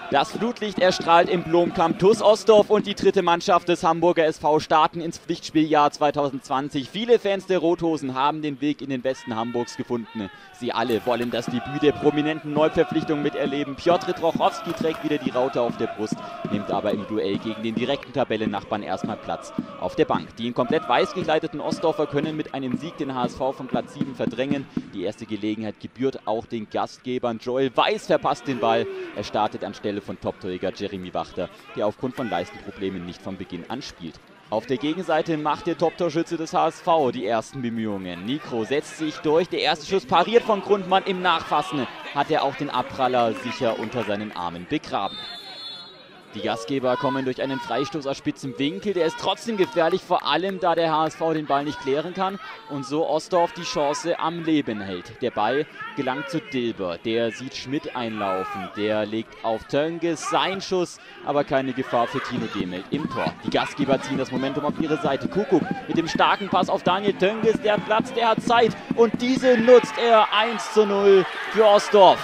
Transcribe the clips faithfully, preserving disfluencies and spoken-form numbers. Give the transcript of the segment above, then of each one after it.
Das Flutlicht erstrahlt im Blomkamp. TuS Ostdorf und die dritte Mannschaft des Hamburger S V starten ins Pflichtspieljahr zweitausendzwanzig. Viele Fans der Rothosen haben den Weg in den Westen Hamburgs gefunden. Sie alle wollen das Debüt der prominenten Neuverpflichtung miterleben. Piotr Trochowski trägt wieder die Raute auf der Brust, nimmt aber im Duell gegen den direkten Tabellennachbarn erstmal Platz auf der Bank. Die in komplett weiß gekleideten Ostdorfer können mit einem Sieg den H S V von Platz sieben verdrängen. Die erste Gelegenheit gebührt auch den Gastgebern. Joel Weiß verpasst den Ball. Er startet anstelle von Top-Torjäger Jeremy Wachter, der aufgrund von Leistenproblemen nicht von Beginn an spielt. Auf der Gegenseite macht der Top-Torschütze des H S V die ersten Bemühungen. Nikro setzt sich durch, der erste Schuss pariert von Grundmann. Im Nachfassen hat er auch den Abpraller sicher unter seinen Armen begraben. Die Gastgeber kommen durch einen Freistoß aus spitzem Winkel. Der ist trotzdem gefährlich, vor allem da der H S V den Ball nicht klären kann und so Ostdorf die Chance am Leben hält. Der Ball gelangt zu Dilber, der sieht Schmidt einlaufen, der legt auf Tönges, sein Schuss, aber keine Gefahr für Tino Demelt im Tor. Die Gastgeber ziehen das Momentum auf ihre Seite. Kuckuck mit dem starken Pass auf Daniel Tönges, der hat Platz, der hat Zeit und diese nutzt er. Eins zu null für Ostdorf.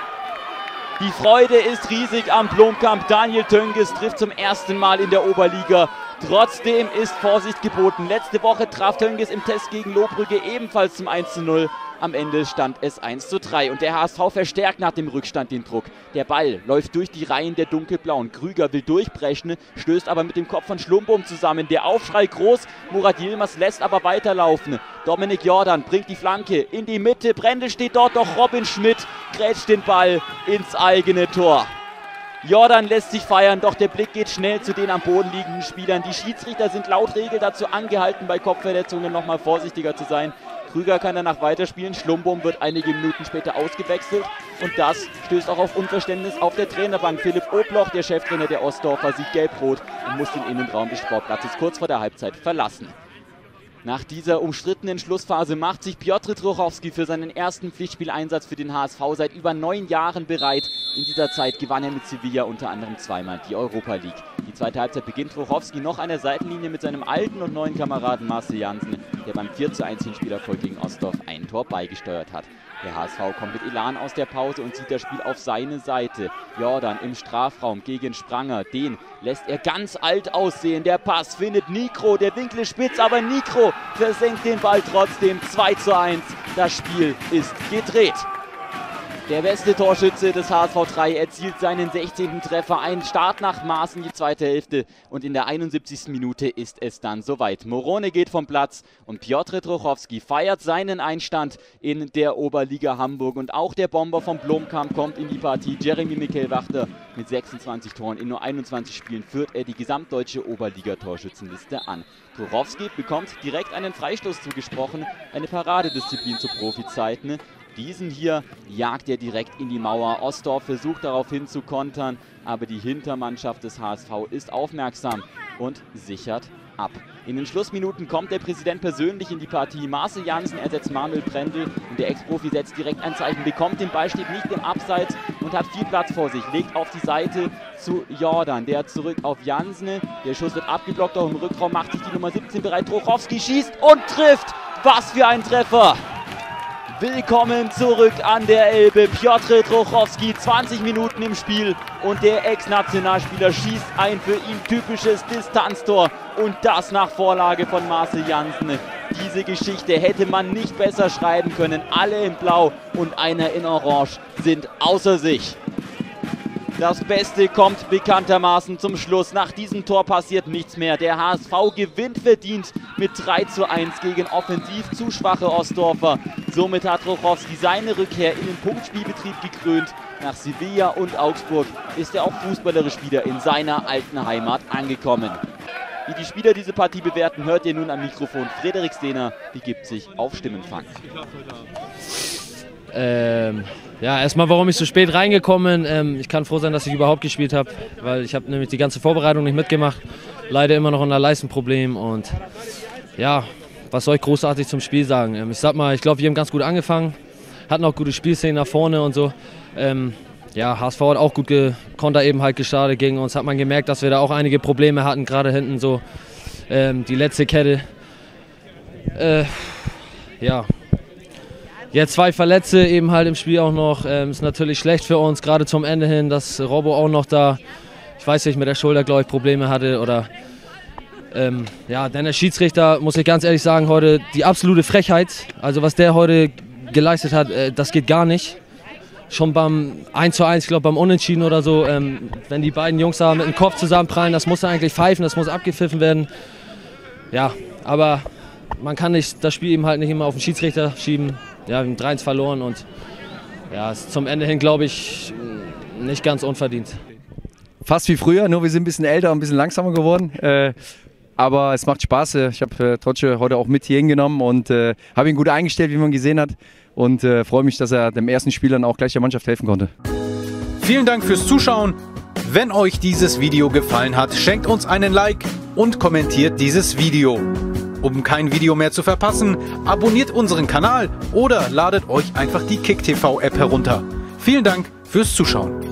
Die Freude ist riesig am Blomkamp. Daniel Tönges trifft zum ersten Mal in der Oberliga. Trotzdem ist Vorsicht geboten. Letzte Woche traf Tönges im Test gegen Lohbrügge ebenfalls zum eins zu null. Am Ende stand es eins zu drei und der H S V verstärkt nach dem Rückstand den Druck. Der Ball läuft durch die Reihen der Dunkelblauen. Krüger will durchbrechen, stößt aber mit dem Kopf von Schlumbum zusammen. Der Aufschrei groß, Murat Yilmaz lässt aber weiterlaufen. Dominik Jordan bringt die Flanke in die Mitte. Brendel steht dort, doch Robin Schmidt grätscht den Ball ins eigene Tor. Jordan lässt sich feiern, doch der Blick geht schnell zu den am Boden liegenden Spielern. Die Schiedsrichter sind laut Regel dazu angehalten, bei Kopfverletzungen nochmal vorsichtiger zu sein. Krüger kann danach weiterspielen, Schlumbum wird einige Minuten später ausgewechselt und das stößt auch auf Unverständnis auf der Trainerbank. Philipp Obloch, der Cheftrainer der Ostdorfer, sieht gelb-rot und muss den Innenraum des Sportplatzes kurz vor der Halbzeit verlassen. Nach dieser umstrittenen Schlussphase macht sich Piotr Trochowski für seinen ersten Pflichtspieleinsatz für den H S V seit über neun Jahren bereit. In dieser Zeit gewann er mit Sevilla unter anderem zweimal die Europa League. Die zweite Halbzeit beginnt Trochowski noch an der Seitenlinie mit seinem alten und neuen Kameraden Marcel Jansen, der beim vier zu eins Hinspielerfolg gegen Ostdorf ein Tor beigesteuert hat. Der H S V kommt mit Elan aus der Pause und zieht das Spiel auf seine Seite. Jordan im Strafraum gegen Spranger, den lässt er ganz alt aussehen. Der Pass findet Nikro, der Winkel ist spitz, aber Nikro versenkt den Ball trotzdem. zwei zu eins, das Spiel ist gedreht. Der beste Torschütze des H S V drei erzielt seinen sechzehnten Treffer, ein Start nach Maßen die zweite Hälfte und in der einundsiebzigsten Minute ist es dann soweit. Morone geht vom Platz und Piotr Trochowski feiert seinen Einstand in der Oberliga Hamburg und auch der Bomber vom Blomkamp kommt in die Partie. Jeremy Mikkel Wachter mit sechsundzwanzig Toren in nur einundzwanzig Spielen führt er die gesamtdeutsche Oberliga-Torschützenliste an. Trochowski bekommt direkt einen Freistoß zugesprochen, eine Paradedisziplin zu Profizeiten. Diesen hier jagt er direkt in die Mauer. Ostdorf versucht daraufhin zu kontern, aber die Hintermannschaft des H S V ist aufmerksam und sichert ab. In den Schlussminuten kommt der Präsident persönlich in die Partie. Marcel Jansen ersetzt Manuel Brendel und der Ex-Profi setzt direkt ein Zeichen, bekommt den Ball, steht nicht im Abseits und hat viel Platz vor sich. Legt auf die Seite zu Jordan, der zurück auf Jansen. Der Schuss wird abgeblockt, auch im Rückraum macht sich die Nummer siebzehn bereit. Trochowski schießt und trifft. Was für ein Treffer! Willkommen zurück an der Elbe. Piotr Trochowski, zwanzig Minuten im Spiel und der Ex-Nationalspieler schießt ein für ihn typisches Distanztor und das nach Vorlage von Marcel Jansen. Diese Geschichte hätte man nicht besser schreiben können. Alle in Blau und einer in Orange sind außer sich. Das Beste kommt bekanntermaßen zum Schluss. Nach diesem Tor passiert nichts mehr. Der H S V gewinnt verdient mit drei zu eins gegen offensiv zu schwache Ostdorfer. Somit hat Trochowski seine Rückkehr in den Punktspielbetrieb gekrönt. Nach Sevilla und Augsburg ist er auch fußballerisch wieder in seiner alten Heimat angekommen. Wie die Spieler diese Partie bewerten, hört ihr nun am Mikrofon. Frederik Stehner begibt sich auf Stimmenfang. Ähm, ja, erstmal, warum ich so spät reingekommen bin. Ähm, ich kann froh sein, dass ich überhaupt gespielt habe, weil ich habe nämlich die ganze Vorbereitung nicht mitgemacht. Leider immer noch unter Leistenproblem und ja, was soll ich großartig zum Spiel sagen? Ähm, ich sag mal, ich glaube, wir haben ganz gut angefangen, hatten auch gute Spielszenen nach vorne und so. Ähm, ja, H S V hat auch gut Konter eben halt gestartet gegen uns. Hat man gemerkt, dass wir da auch einige Probleme hatten, gerade hinten so ähm, die letzte Kette. Äh, ja. Jetzt zwei Verletzte eben halt im Spiel auch noch. Ähm, ist natürlich schlecht für uns, gerade zum Ende hin, dass Robbo auch noch da, ich weiß nicht, mit der Schulter, glaube ich, Probleme hatte. Oder ähm, ja, denn der Schiedsrichter, muss ich ganz ehrlich sagen, heute die absolute Frechheit. Also was der heute geleistet hat, äh, das geht gar nicht. Schon beim eins zu eins, ich glaube beim Unentschieden oder so, ähm, wenn die beiden Jungs da mit dem Kopf zusammenprallen, das muss eigentlich pfeifen, das muss abgepfiffen werden. Ja, aber man kann nicht, das Spiel eben halt nicht immer auf den Schiedsrichter schieben. Ja, wir haben drei eins verloren und ja, ist zum Ende hin, glaube ich, nicht ganz unverdient. Fast wie früher, nur wir sind ein bisschen älter und ein bisschen langsamer geworden. Äh, aber es macht Spaß. Ich habe äh, Trotsche heute auch mit hier hingenommen und äh, habe ihn gut eingestellt, wie man gesehen hat. Und äh, freue mich, dass er dem ersten Spielern auch gleich der Mannschaft helfen konnte. Vielen Dank fürs Zuschauen. Wenn euch dieses Video gefallen hat, schenkt uns einen Like und kommentiert dieses Video. Um kein Video mehr zu verpassen, abonniert unseren Kanal oder ladet euch einfach die KickTV App herunter. Vielen Dank fürs Zuschauen.